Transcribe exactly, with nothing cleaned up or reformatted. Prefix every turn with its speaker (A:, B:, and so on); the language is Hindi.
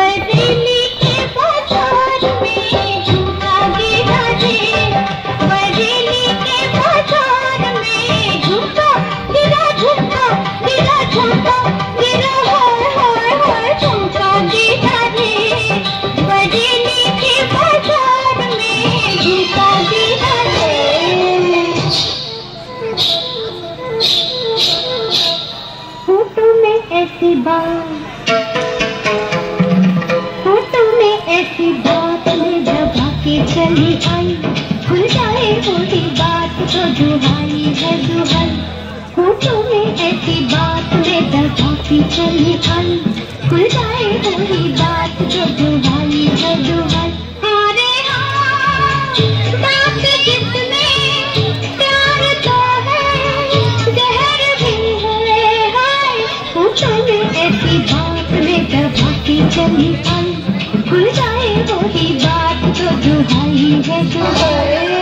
A: बरेली के बाजार में झुमका गिरा रे, बरेली के बाजार में झुमका गिरा, झुमका गिरा, झुमका गिरा, हाय हाय हाय झुमका गिरा रे, बरेली के बाजार में झुमका गिरा रे। फोटो में ऐसी बात, फोटो में ऐसी बात में दबा के चली आई, खुल जाए वही बात तो दुहाई है दुहाई। फोटो में ऐसी बात में दबा के चली आई, खुल जाए वही बात तो दुहाई है दुहाई। अरे हाँ, बात जिसमें प्यार तो है, जहर भी है हाय। फोटो में ऐसी बात में दबा के चली आई, खुल जाए वही बात तो दुहाई है दुहाई।